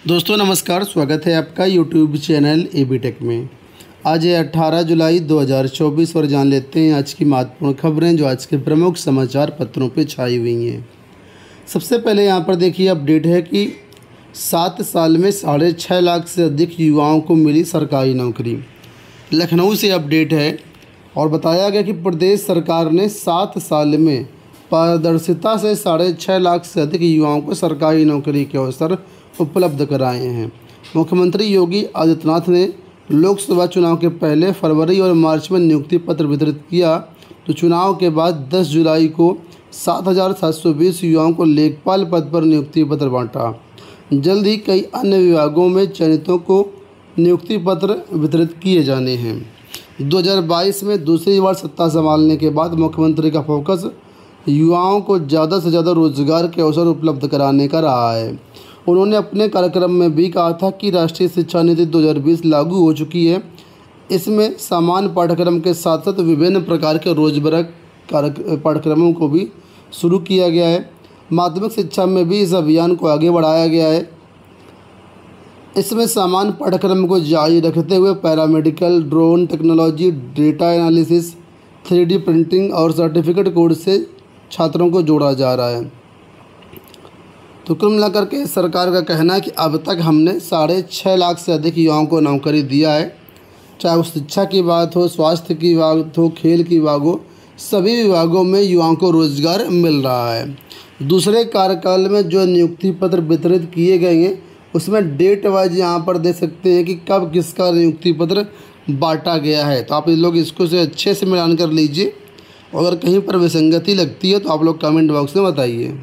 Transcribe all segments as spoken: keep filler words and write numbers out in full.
दोस्तों नमस्कार, स्वागत है आपका YouTube channel A B tech में। आज है अठारह जुलाई दो हज़ार चौबीस और जान लेते हैं आज की महत्वपूर्ण खबरें जो आज के प्रमुख समाचार पत्रों पे छाई हुई हैं। सबसे पहले यहां पर देखिए अपडेट है कि सात साल में साढ़े छः लाख से अधिक युवाओं को मिली सरकारी नौकरी। लखनऊ से अपडेट है और बताया गया कि प्रदेश सरकार ने सात साल में पारदर्शिता से साढ़े छः लाख से अधिक युवाओं को सरकारी नौकरी के अवसर उपलब्ध कराए हैं। मुख्यमंत्री योगी आदित्यनाथ ने लोकसभा चुनाव के पहले फरवरी और मार्च में नियुक्ति पत्र वितरित किया, तो चुनाव के बाद दस जुलाई को सात हज़ार सात सौ बीस युवाओं को लेखपाल पद पर नियुक्ति पत्र बांटा। जल्द ही कई अन्य विभागों में चयनितों को नियुक्ति पत्र वितरित किए जाने हैं। दो हज़ार बाईस में दूसरी बार सत्ता संभालने के बाद मुख्यमंत्री का फोकस युवाओं को ज़्यादा से ज़्यादा रोजगार के अवसर उपलब्ध कराने का रहा है। उन्होंने अपने कार्यक्रम में भी कहा था कि राष्ट्रीय शिक्षा नीति दो हज़ार बीस लागू हो चुकी है। इसमें समान पाठ्यक्रम के साथ साथ विभिन्न प्रकार के रोजगार पाठ्यक्रमों को भी शुरू किया गया है। माध्यमिक शिक्षा में भी इस अभियान को आगे बढ़ाया गया है। इसमें समान पाठ्यक्रम को जारी रखते हुए paramedical, drone technology, data analysis, three D printing और सर्टिफिकेट कोर्स से छात्रों को जोड़ा जा रहा है। तो कुल मिलाकर के सरकार का कहना है कि अब तक हमने साढ़े छः लाख से अधिक युवाओं को नौकरी दिया है। चाहे वो शिक्षा की बात हो, स्वास्थ्य की बात हो, खेल की बात हो, सभी विभागों में युवाओं को रोजगार मिल रहा है। दूसरे कार्यकाल में जो नियुक्ति पत्र वितरित किए गए हैं उसमें डेट वाइज यहाँ पर दे सकते हैं कि कब किसका नियुक्ति पत्र बांटा गया है। तो आप लोग इसको से अच्छे से मिलान कर लीजिए। अगर कहीं पर विसंगति लगती है तो आप लोग कमेंट बॉक्स में बताइए।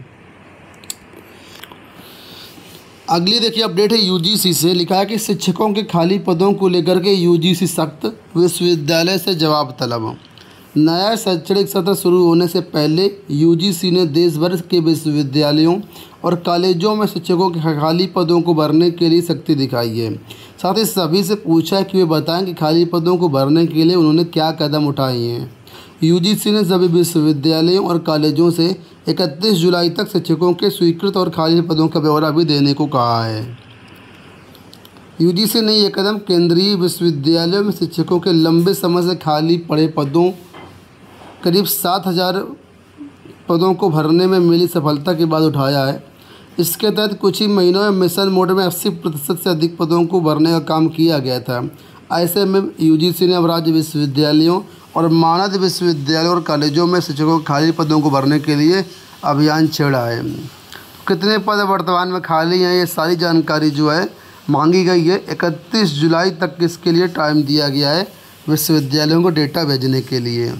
अगली देखिए अपडेट है यूजीसी से। लिखा है कि शिक्षकों के खाली पदों को लेकर के यूजीसी सख्त, विश्वविद्यालय से जवाब तलब। नया शैक्षणिक सत्र शुरू होने से पहले यूजीसी ने देश भर के विश्वविद्यालयों और कॉलेजों में शिक्षकों के खाली पदों को भरने के लिए सख्ती दिखाई है। साथ ही सभी से पूछा है कि वे बताएं कि खाली पदों को भरने के लिए उन्होंने क्या कदम उठाए हैं। यूजीसी ने सभी विश्वविद्यालयों और कॉलेजों से इकतीस जुलाई तक शिक्षकों के स्वीकृत और खाली पदों का ब्यौरा भी देने को कहा है। यूजीसी ने यह कदम केंद्रीय विश्वविद्यालयों में शिक्षकों के लंबे समय से खाली पड़े पदों करीब सात हज़ार पदों को भरने में मिली सफलता के बाद उठाया है। इसके तहत कुछ ही महीनों में मिशन मोड में अस्सी प्रतिशत से अधिक पदों को भरने का काम किया गया था। ऐसे में यूजीसी ने अब राज्य विश्वविद्यालयों और मानद विश्वविद्यालयों और कॉलेजों में शिक्षकों के खाली पदों को भरने के लिए अभियान छेड़ा है। कितने पद वर्तमान में खाली हैं, ये सारी जानकारी जो है मांगी गई है। इकतीस जुलाई तक इसके लिए टाइम दिया गया है विश्वविद्यालयों को डेटा भेजने के लिए।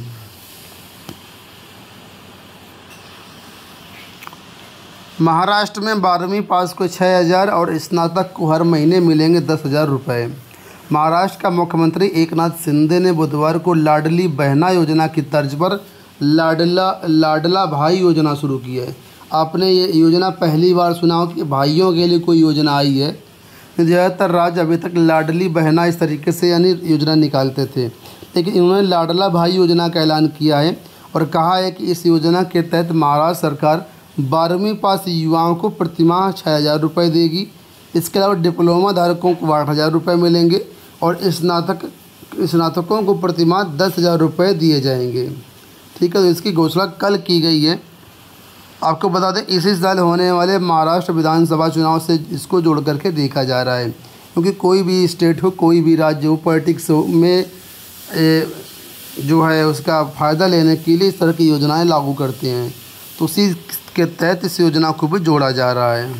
महाराष्ट्र में बारहवीं पास को छः हज़ार और स्नातक को हर महीने मिलेंगे दस हज़ार रुपये। महाराष्ट्र का मुख्यमंत्री एकनाथ शिंदे ने बुधवार को लाडली बहना योजना की तर्ज पर लाडला लाडला भाई योजना शुरू की है। आपने ये योजना पहली बार सुना हो कि भाइयों के लिए कोई योजना आई है। ज़्यादातर राज्य अभी तक लाडली बहना इस तरीके से यानी योजना निकालते थे, लेकिन इन्होंने लाडला भाई योजना का ऐलान किया है और कहा है कि इस योजना के तहत महाराष्ट्र सरकार बारहवीं पास युवाओं को प्रतिमाह छः हज़ार रुपये देगी। इसके अलावा डिप्लोमा धारकों को आठ हज़ार रुपये मिलेंगे और स्नातक स्नातकों को प्रतिमाह दस हज़ार रुपये दिए जाएंगे। ठीक है, तो इसकी घोषणा कल की गई है। आपको बता दें इसी साल होने वाले महाराष्ट्र विधानसभा चुनाव से इसको जोड़ करके देखा जा रहा है, क्योंकि कोई भी स्टेट हो, कोई भी राज्य हो, पॉलिटिक्स में ए, जो है उसका फ़ायदा लेने के लिए इस तरह की योजनाएँ लागू करते हैं। तो उसी के तहत इस योजना को भी जोड़ा जा रहा है।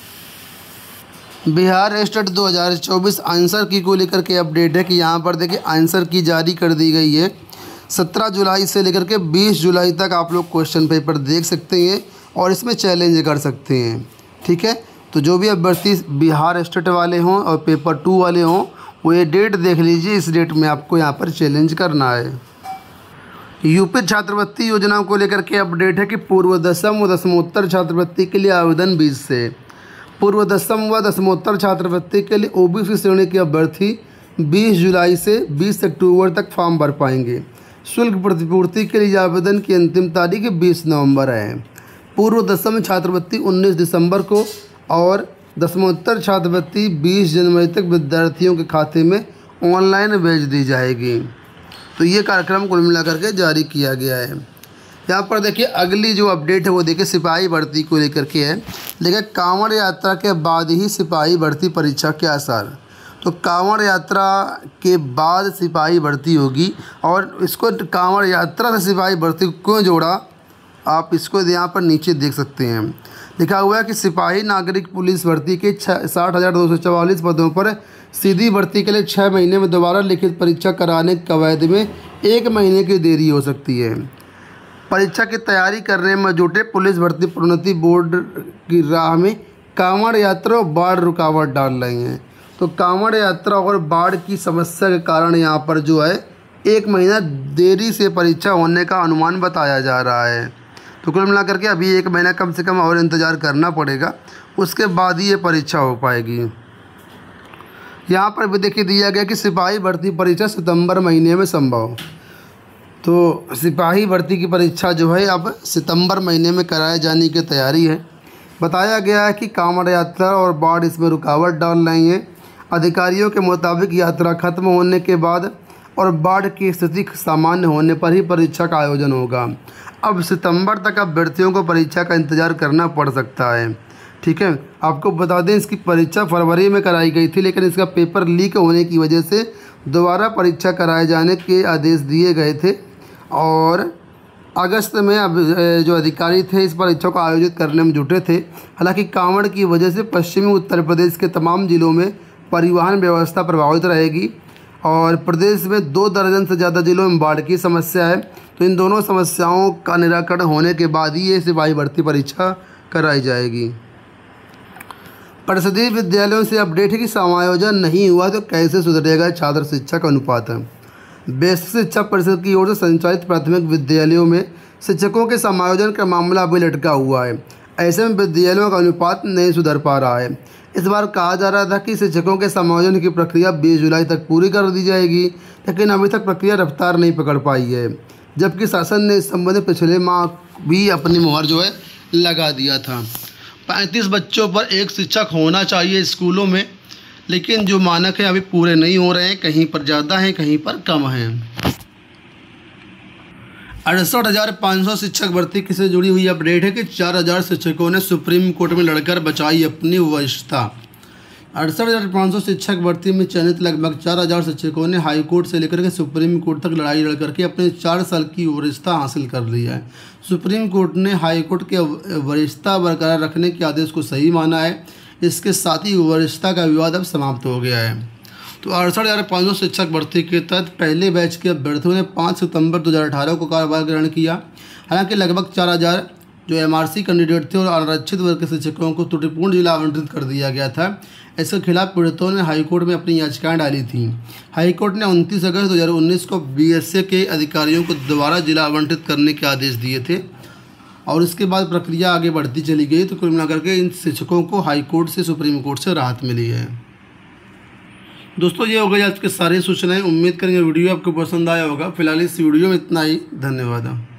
बिहार स्टेट दो हज़ार चौबीस आंसर की को लेकर के अपडेट है कि यहाँ पर देखिए आंसर की जारी कर दी गई है। सत्रह जुलाई से लेकर के बीस जुलाई तक आप लोग क्वेश्चन पेपर देख सकते हैं और इसमें चैलेंज कर सकते हैं। ठीक है, तो जो भी अभ्यर्थी बिहार स्टेट वाले हों और पेपर टू वाले हों वो ये डेट देख लीजिए। इस डेट में आपको यहाँ पर चैलेंज करना है। यूपी छात्रवृत्ति योजना को लेकर के अपडेट है कि पूर्व दसम व दसमोत्तर छात्रवृत्ति के लिए आवेदन बीस से। पूर्व दसम व दसमोत्तर छात्रवृत्ति के लिए ओबीसी श्रेणी के अभ्यर्थी बीस जुलाई से बीस अक्टूबर तक फॉर्म भर पाएंगे। शुल्क प्रतिपूर्ति के लिए आवेदन की अंतिम तारीख बीस नवंबर है। पूर्व दसम छात्रवृत्ति उन्नीस दिसंबर को और दसमोत्तर छात्रवृत्ति बीस जनवरी तक विद्यार्थियों के खाते में ऑनलाइन भेज दी जाएगी। तो ये कार्यक्रम कुल मिलाकर के जारी किया गया है। यहाँ पर देखिए अगली जो अपडेट है वो देखिए सिपाही भर्ती को लेकर के है। देखिए कांवड़ यात्रा के बाद ही सिपाही भर्ती परीक्षा के आसार। तो कांवड़ यात्रा के बाद सिपाही भर्ती होगी, और इसको कांवड़ यात्रा से सिपाही भर्ती को क्यों जोड़ा, आप इसको यहाँ पर नीचे देख सकते हैं। लिखा हुआ है कि सिपाही नागरिक पुलिस भर्ती के छः साठ हज़ार दो सौ चवालीस पदों पर सीधी भर्ती के लिए छः महीने में दोबारा लिखित परीक्षा कराने के कवायद में एक महीने की देरी हो सकती है। परीक्षा की तैयारी करने में जुटे पुलिस भर्ती प्रोन्नति बोर्ड की राह में कांवड़ यात्रा और बाढ़ रुकावट डाल रही हैं। तो कांवड़ यात्रा और बाढ़ की समस्या के कारण यहाँ पर जो है एक महीना देरी से परीक्षा होने का अनुमान बताया जा रहा है। तो कुल मिलाकर के अभी एक महीना कम से कम और इंतज़ार करना पड़ेगा, उसके बाद ही ये परीक्षा हो पाएगी। यहाँ पर भी देखिए दिया गया कि सिपाही भर्ती परीक्षा सितंबर महीने में संभव। तो सिपाही भर्ती की परीक्षा जो है अब सितंबर महीने में कराए जाने की तैयारी है। बताया गया है कि कांवड़ यात्रा और बाढ़ इसमें रुकावट डाल रही हैं। अधिकारियों के मुताबिक यात्रा खत्म होने के बाद और बाढ़ की स्थिति सामान्य होने पर ही परीक्षा का आयोजन होगा। अब सितंबर तक अभ्यर्थियों को परीक्षा का इंतज़ार करना पड़ सकता है। ठीक है, आपको बता दें इसकी परीक्षा फरवरी में कराई गई थी, लेकिन इसका पेपर लीक होने की वजह से दोबारा परीक्षा कराए जाने के आदेश दिए गए थे, और अगस्त में अब जो अधिकारी थे इस परीक्षा को आयोजित करने में जुटे थे। हालांकि कांवड़ की वजह से पश्चिमी उत्तर प्रदेश के तमाम जिलों में परिवहन व्यवस्था प्रभावित रहेगी, और प्रदेश में दो दर्जन से ज़्यादा जिलों में बाढ़ की समस्या है। तो इन दोनों समस्याओं का निराकरण होने के बाद ही ये सिपाही भर्ती परीक्षा कराई जाएगी। परिषदीय विद्यालयों से अपडेट है कि समायोजन नहीं हुआ तो कैसे सुधरेगा छात्र शिक्षक अनुपात। बेसिक शिक्षा परिषद की ओर से संचालित प्राथमिक विद्यालयों में शिक्षकों के समायोजन का मामला अभी लटका हुआ है। ऐसे में विद्यालयों का अनुपात नहीं सुधर पा रहा है। इस बार कहा जा रहा था कि शिक्षकों के समायोजन की प्रक्रिया बीस जुलाई तक पूरी कर दी जाएगी, लेकिन अभी तक प्रक्रिया रफ्तार नहीं पकड़ पाई है, जबकि शासन ने इस संबंध में पिछले माह भी अपनी मुहर जो है लगा दिया था। पैंतीस बच्चों पर एक शिक्षक होना चाहिए स्कूलों में, लेकिन जो मानक है अभी पूरे नहीं हो रहे हैं, कहीं पर ज़्यादा हैं कहीं पर कम हैं। अड़सठ हज़ार पाँच सौ शिक्षक भर्ती से जुड़ी हुई अपडेट है कि चार हज़ार शिक्षकों ने सुप्रीम कोर्ट में लड़कर बचाई अपनी वरिष्ठता। अड़सठ हज़ार पाँच सौ शिक्षक भर्ती में चयनित लगभग चार हज़ार शिक्षकों ने हाई कोर्ट से लेकर के सुप्रीम कोर्ट तक लड़ाई लड़ करके अपने चार साल की वरिष्ठता हासिल कर ली है। सुप्रीम कोर्ट ने हाई कोर्ट के वरिष्ठता बरकरार रखने के आदेश को सही माना है। इसके साथ ही वरिष्ठता का विवाद अब समाप्त हो गया है। तो अड़सठ हज़ार पाँच सौ शिक्षक भर्ती के तहत पहले बैच के अभ्यर्थियों ने पाँच सितंबर दो हज़ार अठारह को कार्यभार ग्रहण किया। हालांकि लगभग चार हज़ार जो एमआरसी कैंडिडेट थे और आरक्षित वर्ग के शिक्षकों को त्रुटिपूर्ण जिला आवंटित कर दिया गया था। इसके खिलाफ पीड़ितों ने हाईकोर्ट में अपनी याचिकाएं डाली थी। हाईकोर्ट ने उनतीस अगस्त दो हज़ार उन्नीस को बीएसए के अधिकारियों को दोबारा जिला आवंटित करने के आदेश दिए थे, और इसके बाद प्रक्रिया आगे बढ़ती चली गई। तो कुल मिलाकर के इन शिक्षकों को हाईकोर्ट से सुप्रीम कोर्ट से राहत मिली है। दोस्तों ये हो गई आज के सारी सूचनाएं। उम्मीद करेंगे वीडियो आपको पसंद आया होगा। फिलहाल इस वीडियो में इतना ही। धन्यवाद।